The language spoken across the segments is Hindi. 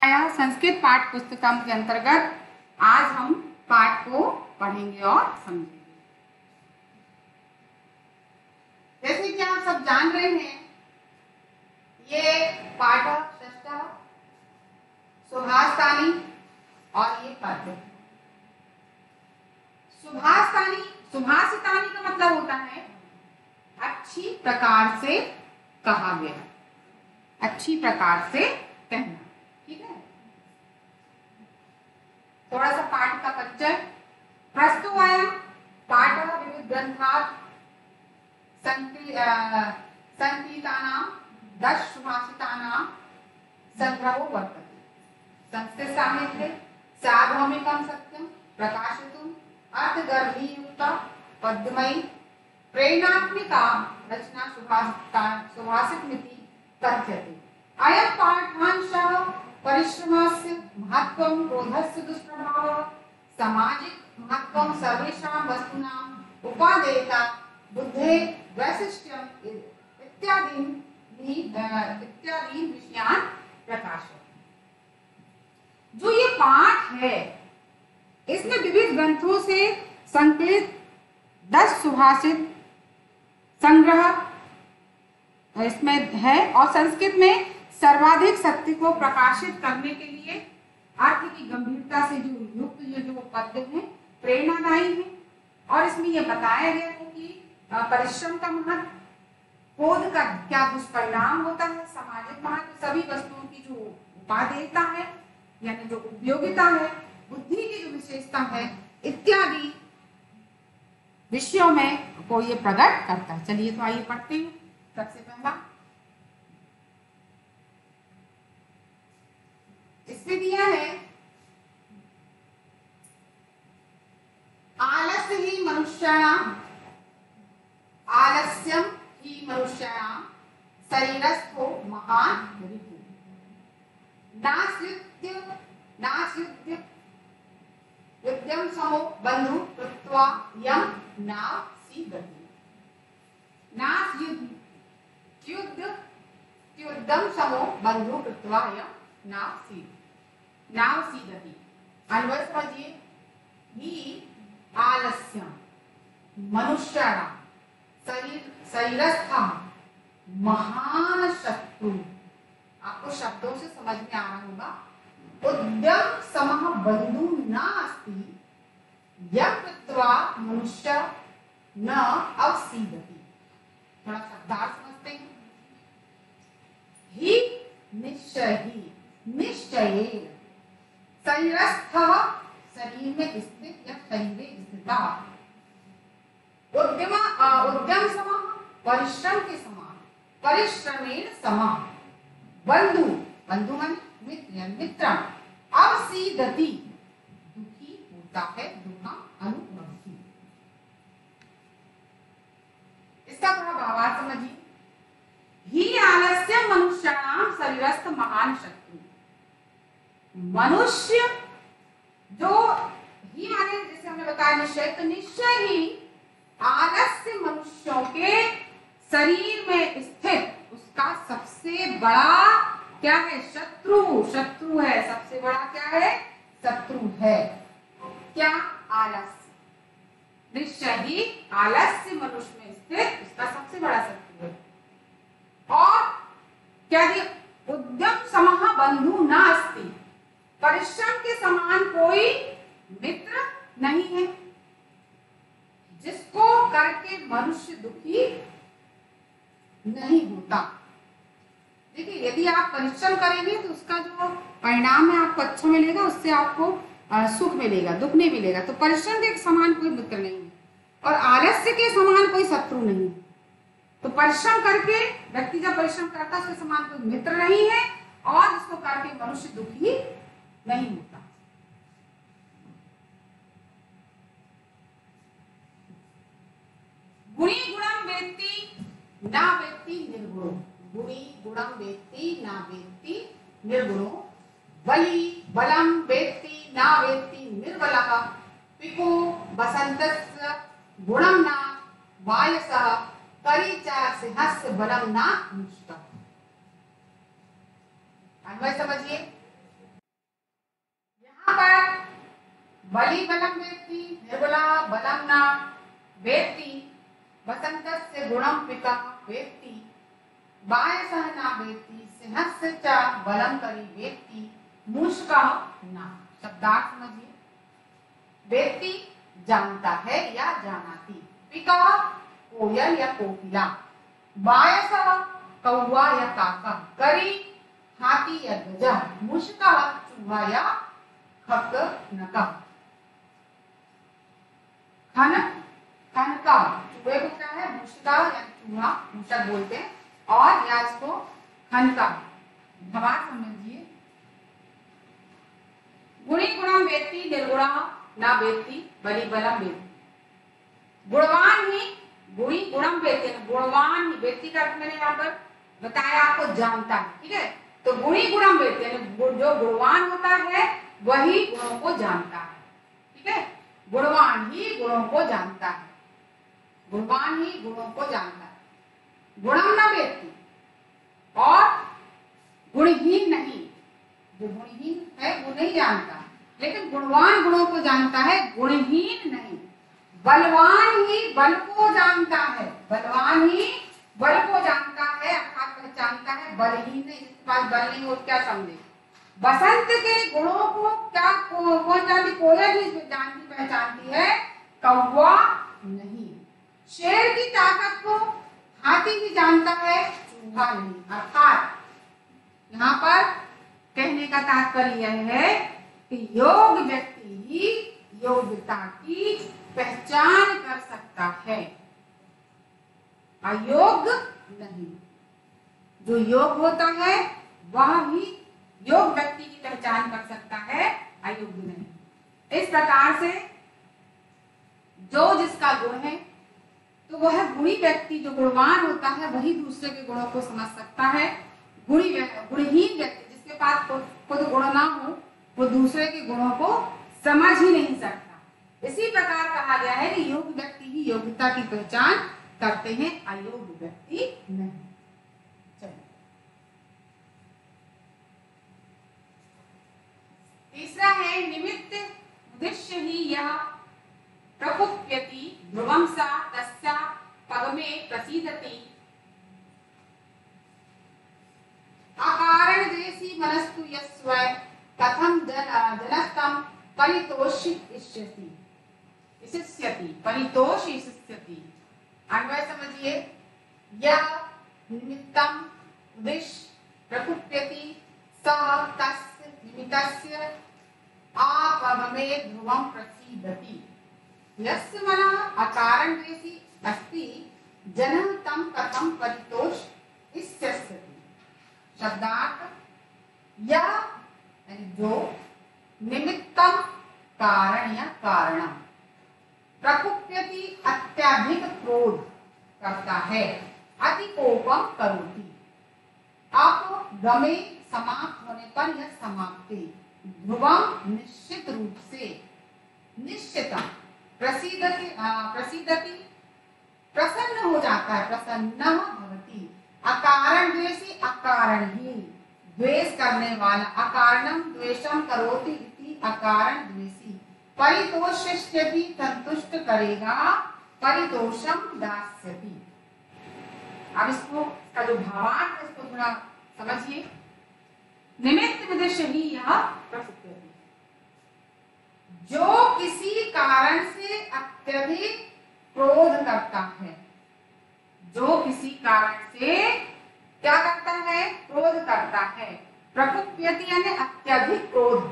आया संस्कृत पाठ पुस्तकम के अंतर्गत आज हम पाठ को पढ़ेंगे और समझेंगे। जैसे कि आप सब जान रहे हैं, ये पाठ षष्ठ सुभाषितानि और ये पद्य है। सुभाषितानि का मतलब होता है अच्छी प्रकार से कहा गया, अच्छी प्रकार से कहना। ठीक है, थोड़ा सा पाठ का परिचय। प्रस्तुतोऽयं पाठः विविध ग्रंथात् संकलितानां 10 सुभाषितानां संग्रहो वर्तते। संस्कृत साहित्ये सार्वभौमिकं सत्यं प्रकाशितुम् अर्थगर्भयुक्ता पद्यमयी प्रेरणात्मिका रचना सुभाषितमिति कथ्यते। अयं पाठांशः परिश्रमस्य महत्त्वं, क्रोधस्य दुष्प्रभावः, सामाजिक महत्त्वं, सर्वेषां वस्तूनां उपादेयता, बुद्धेः वैशिष्ट्यम् इत्यादि विषयान् प्रकाशयति। जो ये पाठ है इसमें विविध ग्रंथों से संकलित 10 सुभाषित संग्रह इसमें है और संस्कृत में सर्वाधिक सत्य को प्रकाशित करने के लिए अर्थ की गंभीरता से जो युक्त ये जो पद्य हैं प्रेरणादायी हैं। और इसमें यह बताया गया है कि परिश्रम का महत्व, क्रोध का क्या दुष्परिणाम होता है, सामाजिक महत्व, सभी वस्तुओं की जो उपादेयता है यानी जो उपयोगिता है, बुद्धि की जो विशेषता है इत्यादि विषयों में को ये प्रकट करता है। चलिए तो आइए पढ़ते हैं। सबसे पहला इसमें दिया है आलस्य ही मनुष्याणाम शरीरस्थो महान रिपुः नास्युद्यं समो बंधु कृत्वा यं नासीदति। नास्युद्यं समो बंधु कृत्वा यं नासीदति। अन्वय समझिए। ही आलस्यं मनुष्याणां शरीरस्थः महान शत्रु। आपको शब्दों से समझ में आ रहा होगा। उद्यम समः बंधु नास्ति यं कृत्वा मनुष्य न अवसीदति। थोड़ा शब्दार्थ समझते हैं। ही निश्चयेन शरीरस्थः शरीर में स्थित या शरीरे स्थिता, उद्यम समः परिश्रम के समान, परिश्रमेण समः, बंधु माने मित्र, अवसीदति दुखी होता है, दुखम अनुभवति। इसका थोड़ा भावार्थ समझिए। ही आलस्य मनुष्याणां शरीरस्थ महान शत्रु। मनुष्य जो ही माने जैसे हमने बताया निश्चय, तो निश्चय ही आलस्य मनुष्यों के शरीर में स्थित उसका सबसे बड़ा क्या है? शत्रु है। सबसे बड़ा क्या है? शत्रु है। क्या? आलस्य। निश्चय ही आलस्य मनुष्य में स्थित उसका सबसे बड़ा शत्रु है। और क्या दिया? उद्यम समः बंधु नास्ति। परिश्रम के समान कोई मित्र नहीं है जिसको करके मनुष्य दुखी नहीं होता। देखिए, यदि आप परिश्रम करेंगे तो उसका जो परिणाम है आपको अच्छा मिलेगा, उससे आपको सुख मिलेगा, दुख नहीं मिलेगा। तो परिश्रम के समान कोई मित्र नहीं है और आलस्य के समान कोई शत्रु नहीं है। तो परिश्रम करके व्यक्ति जब परिश्रम करता है उसके समान कोई मित्र नहीं है और जिसको करके मनुष्य दुखी नहीं होता। गुणी गुणं वेत्ति न वेत्ति निर्गुणो। गुणी गुणं वेत्ति न वेत्ति निर्गुणो। बली बलं वेत्ति न वेत्ति निर्बलः। पिको बसन्तस्य गुणं न वायसः। करी च सिंहस्य बलं न निष्ठः। अन्वय समझिए। बलि बलम वेत्ति निर्बला बलम न वेत्ति वसन्तस्य गुणं पिता वेत्ति वायसः न वेत्ति सिंहस्य च बलम करी वेत्ति मूषकः न। शब्दार्थ समझिए। वेत्ति जानता है या जानाती, पिका कोयल या कोकिला, वायसः कौवा या काका, करी हाथी या गजह, मूषकः चूहा या खकनका। खनका चूहे को क्या है, मूषका या चूहा, मूषक बोलते हैं, और या इसको खनका। भावार्थ समझिए। गुणी गुणम वेत्ति निर्गुणा न वेत्ति बलि बलम वेत्ति। गुणवान ही गुणी गुणम वेत्ति, गुणवान ही, वेत्ति का अर्थ मैंने यहाँ पर बताया आपको, जानता है। ठीक है, तो गुणी गुणम वेत्ति, जो गुणवान होता है वही गुणों को जानता है। ठीक है, गुणवान ही गुणों को जानता है, गुणवान ही गुणों को जानता है। गुणम न वेत्ति, और गुणहीन नहीं, जो गुणहीन है वो नहीं जानता, लेकिन गुणवान गुणों को जानता है, गुणहीन नहीं। बलवान ही बल को जानता है, बलवान ही बल को जानता है, अर्थात पहचानता है। बलहीन नहीं, जिसके पास बल नहीं हो क्या समझे। बसंत के गुणों को क्या कौन जानती, कोयल ही जानती पहचानती है, कौवा नहीं। शेर की ताकत को हाथी ही जानता है, चूहा नहीं। अर्थात यहाँ पर कहने का तात्पर्य यह है कि योग व्यक्ति ही योग्यता की पहचान कर सकता है, अयोग्य नहीं। जो योग होता है वह ही योग व्यक्ति की पहचान कर सकता है, अयोग्य नहीं। इस प्रकार से जो जिसका गुण है, तो वह गुणी व्यक्ति, जो गुणवान होता है वही दूसरे के गुणों को समझ सकता है। गुणहीन व्यक्ति, जिसके पास खुद गुण ना हो, वो दूसरे के गुणों को समझ ही नहीं सकता। इसी प्रकार कहा गया है कि योग्य व्यक्ति ही योग्यता की पहचान करते हैं, अयोग्य व्यक्ति नहीं। तीसरा है निमित्त उद्देश्य ही यह प्रकुप्यति ध्रुवं सा तस्या पगमे प्रसीदति अकारण देसी मनस्तु यस्व कथम जनस्तम परितोषिष्यति परितोषिष्यति। अन्वय समझिए। यह निमित्तम उद्देश्य प्रकुप्यति सह तस्य निमित्तस्य आपगमे ध्रुवं प्रसीदति यस्य मनः अकारण देसी अस्ति जनः तं कथं परितोषिष्यति। शब्दार्थ यह जो निमित्तम कारण या कारणम, प्रकुप्यति अत्यधिक क्रोध करता है, अति कोपम करोति, आप गमे समाप्त होने पर यह समाप्ति, ध्रुवम निश्चित रूप से, निश्चितम प्रसीदति प्रसन्न हो जाता है, प्रसन्न भवति, अकारण द्वेषी अकारण ही द्वेष करने वाला, अकारणम द्वेषम करोति इति अकारण द्वेषी, परितोषिष्यति संतुष्ट करेगा, परितोषम दास्यति। अब इसको का जो भावार्थ है इसको थोड़ा समझिए। निमित्त उद्देश्य ही यह प्रकुप्यति, जो किसी कारण से अत्यधिक क्रोध करता है, जो किसी कारण से क्या करता है, क्रोध करता है। प्रकुप्यति यानी अत्यधिक क्रोध,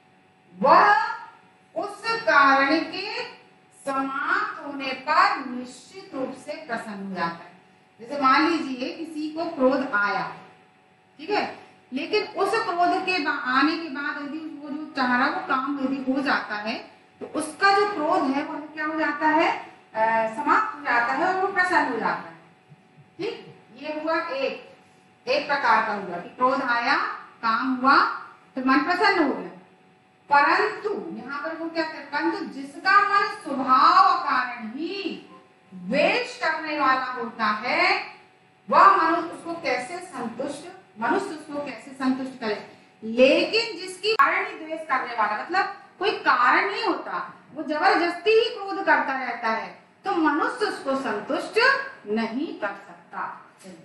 वह उस कारण के समाप्त होने पर निश्चित रूप से प्रसन्न हो जाता है। जैसे मान लीजिए किसी को क्रोध आया, ठीक है, लेकिन उस क्रोध के आने के बाद यदि वो जो चाह रहा वो काम यदि हो जाता है, तो उसका जो क्रोध है वो क्या हो जाता है, समाप्त हो जाता है और वो प्रसन्न हो जाता है। ठीक, ये हुआ एक प्रकार का हुआ कि क्रोध आया, काम हुआ, तो मन प्रसन्न हो गया। परंतु यहाँ पर वो क्या करता है, परंतु जिसका मन स्वभाव कारण ही द्वेष करने वाला होता है, वह मनुष्य उसको कैसे संतुष्ट करे। लेकिन जिसकी कारण ही द्वेष करने वाला, मतलब कोई कारण नहीं होता, वो जबरदस्ती ही क्रोध करता रहता है, तो मनुष्य उसको संतुष्ट नहीं कर सकता। चलिए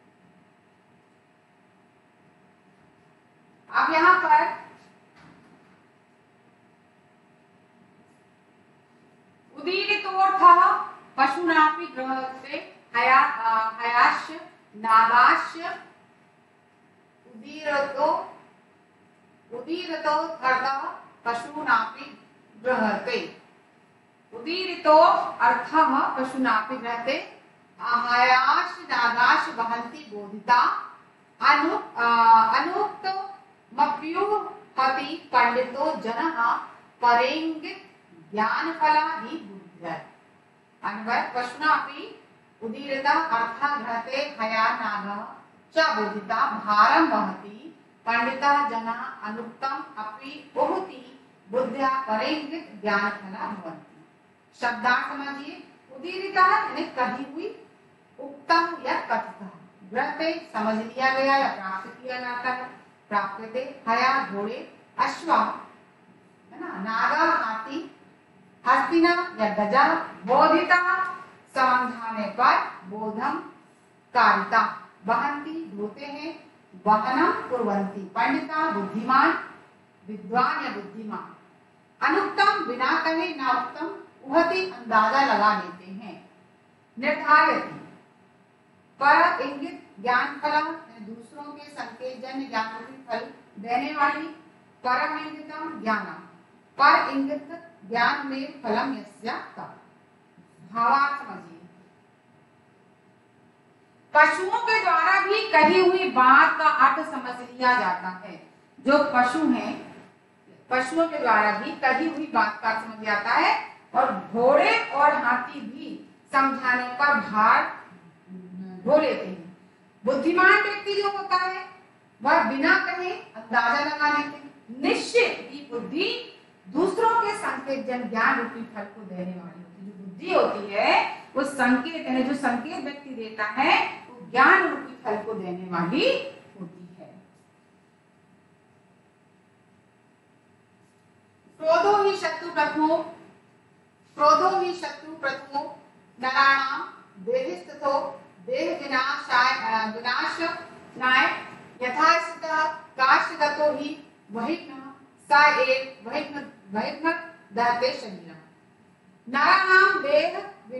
अब यहाँ पर उदीरितोऽर्थः पशूनापि गृहस्थे हयाश्च नागाश्च उदीरितोऽर्थः पशूनापि गृहते। उदीरितो अर्थः पशूनापि गृहते हयाश्च नागाश्च वहन्ति बोधिता अनुक्तमप्युपति पंडितो जनः परेंगित ज्ञानफला हि बुद्ध्यत्। अन्वय पशूनापि उदीरितः अर्थः गृहते हया नागः च बोधिता भारं वहति पंडितः जनः अनुक्तम् अपि उहुति बुद्ध्या परेंगित ज्ञानफला भवन्ति। शब्दार्थ समझिए। उदीरितः यानी कही हुई, उक्तम या कथितः, गृहते समझ लिया गया या प्राप्त किया जाता है, प्राप्यते हया घोड़े, अश्वा है ना, नागा हाथी, हस्तिना या गजा, बोधिता समझाने पर, बोधम कारिता, वहन्ति ढोते हैं, वहनम कुर्वन्ति पंडिता बुद्धिमान, विद्वान या बुद्धिमान, अनुक्तम बिना कहे, न उत्तम उहति अंदाजा लगा लेते हैं, निर्धारयति पर इंगित ज्ञान फला दूसरों के संकेत जन्य ज्ञान रूपी फल देने वाली, परम इंगितम ज्ञानम पर इंगित ज्ञान में फलम यस्या का। भावार्थ समझिए। पशुओं के द्वारा भी कही हुई बात का अर्थ समझ लिया जाता है। जो पशु हैं, पशुओं के द्वारा भी कही हुई बात का अर्थ समझ जाता है, और घोड़े और हाथी भी समझाने पर भार ढो लेते हैं। बुद्धिमान व्यक्ति जो होता है वह बिना कहे अंदाजा लगा लेते हैं। निश्चित ही बुद्धि दूसरों के संकेत जन ज्ञान रूपी फल को देने वाली होती है। जो बुद्धि होती है वो संकेत यानी जो संकेत व्यक्ति देता है वो ज्ञान रूपी फल को देने वाली होती है। क्रोधो ही शत्रु प्रथमो नराणां देहिस्थो देह विनाशनाय यथा स्थितः काष्ठगतो हि वहिघ्नः स एव वहिघ्न दहते शरीरम्। नराणां देह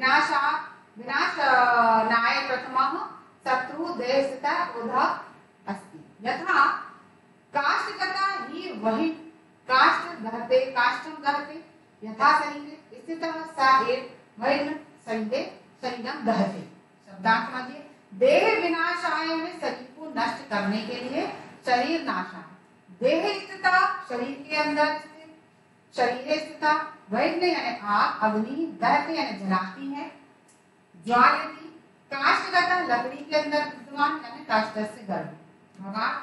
विनाशनाय प्रथमः शत्रु देहस्थितः क्रोधः अस्ति। यथा काष्ठगता हि काष्ठं दहते यथा शरीरे स्थितः स एव वहिघ्न शरीरं दहते। शब्दार्थ समझिए। देह विनाशाय में शरीर को नष्ट करने के लिए शरीर नाशा, देह स्थिता शरीर के अंदर स्थित, शरीर स्थिता वैग्न यानी आग, अग्नि दहते यानी जलाती है, ज्वालती, काष्ठगता लकड़ी के अंदर विद्यमान यानी काष्ठ से गर्म। भगवान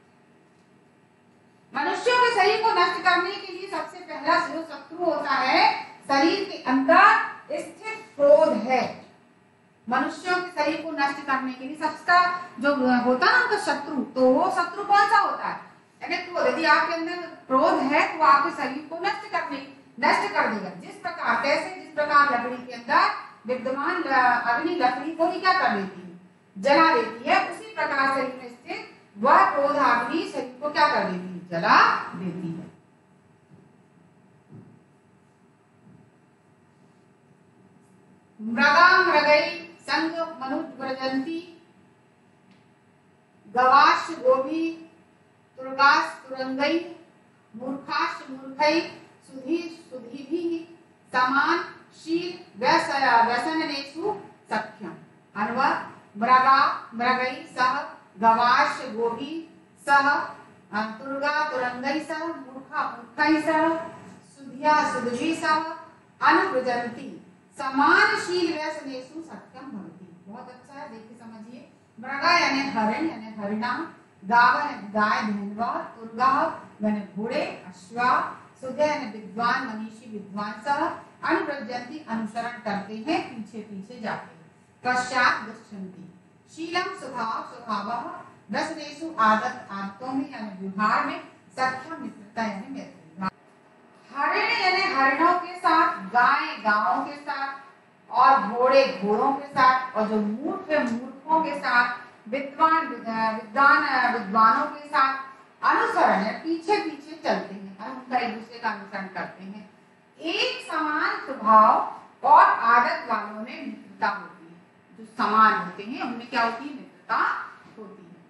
मनुष्यों के शरीर को नष्ट करने के लिए सबसे पहला जो शत्रु होता है शरीर के अंदर स्थित क्रोध है। मनुष्यों के शरीर को नष्ट करने के लिए सबका जो होता है उनका शत्रु, तो वो शत्रु कौन सा होता है? क्रोध। यदि आपके अंदर क्रोध है तो आपके शरीर को नष्ट कर देगा। जिस प्रकार लकड़ी के अंदर विद्यमान अग्नि लकड़ी को ही क्या कर देती है? जला देती है। उसी प्रकार शरीर में स्थित वह क्रोध अग्नि शरीर को क्या कर देती है? जला देती है। मृगा मृगई संग मनुज व्रजंती गवाश गोभी तुर्गास तुरंगई मूर्खाश मूर्खई सुधी सुधीभि समान शील व्यसनेषु सख्यम। अन्वय मृगा मृगई सह गवाश गोभी सह तुर्गा तुरंगई सह मूर्खा मूर्खई सह सुधिया सुधवी सह अनुव्रजंती समानशील व्यसनेषु सत्यम भवति। बहुत अच्छा है, देखिए समझिए। मृगा यानी हरिण यानी हरिणा, गाव यानी गाय धेनुआ, तुर्गा यानी घोड़े अश्वा, सुधे यानी विद्वान मनीषी विद्वान सह अनुव्रजंती अनुसरण करते हैं, पीछे पीछे जाते हैं। पश्चात गच्छन्ति शीलम स्वभावः व्यसनेषु आदतों में यानी व्यवहार में सख्यम मित्रता यानी मैत्री। हर और जो मूर्ख है मूर्खों के साथ, विद्वानों के साथ अनुसरण है, पीछे पीछे चलते हैं और उनका एक दूसरे का अनुसरण करते हैं। एक समान स्वभाव और आदत वालों में मित्रता होती है। जो समान होते हैं उनमें क्या होती है? मित्रता होती है।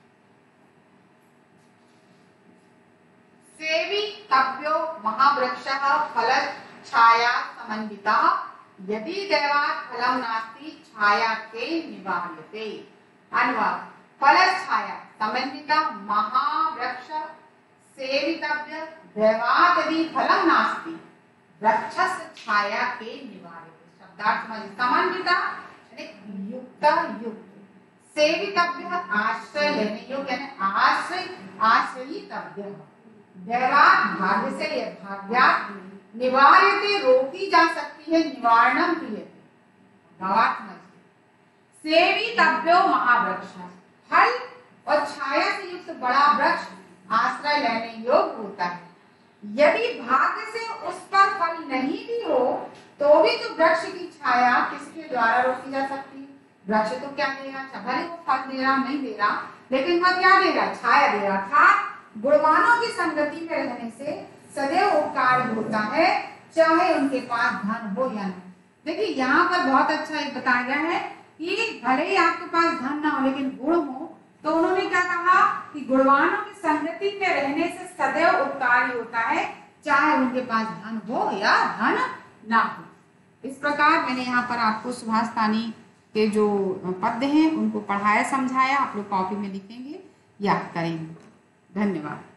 सेवितव्यो महावृक्षः फलच्छाया समन्वितः यदि दैवात् फलं नास्ति छाया के निवार्यते। अनुवाद: फलच्छाया समन्वितः महावृक्ष सेवितव्य दैवात् यदि फलं नास्ति वृक्षस्य छाया के निवार्यते। शब्दार्थ समझिए। समन्विता यानी युक्त युक्त, सेवितव्य आश्रय लेने योग्य यानी आश्रयितव्य, दैवात् भाग्य से या भाग्यात्, निवार्यते रोकी जा सकती है, निवारणम क्रियते। भावार्थ समझिए। सेवितव्यो महावृक्ष, फल और छाया से युक्त बड़ा वृक्ष आश्रय लेने योग्य होता है। यदि भाग्य से उस पर फल नहीं भी हो तो भी तो वृक्ष की छाया किसके द्वारा रोकी जा सकती है? वृक्ष तो क्या दे रहा? भले वो फल दे रहा नहीं दे रहा, लेकिन वह क्या दे रहा? छाया दे रहा था। गुणवानों की संगति में रहने से सदैव उपकार होता है, चाहे उनके पास धन हो या नहीं। देखिए यहाँ पर बहुत अच्छा एक बताया गया है कि भले ही आपके पास धन ना हो लेकिन गुण हो, तो उन्होंने क्या कहा कि गुणवानों की संगति में रहने से सदैव उपकारी होता है, चाहे उनके पास धन हो या धन ना हो। इस प्रकार मैंने यहाँ पर आपको सुभाष तानी के जो पद्य हैं उनको पढ़ाया समझाया। आप लोग कॉपी में लिखेंगे, याद करेंगे। धन्यवाद।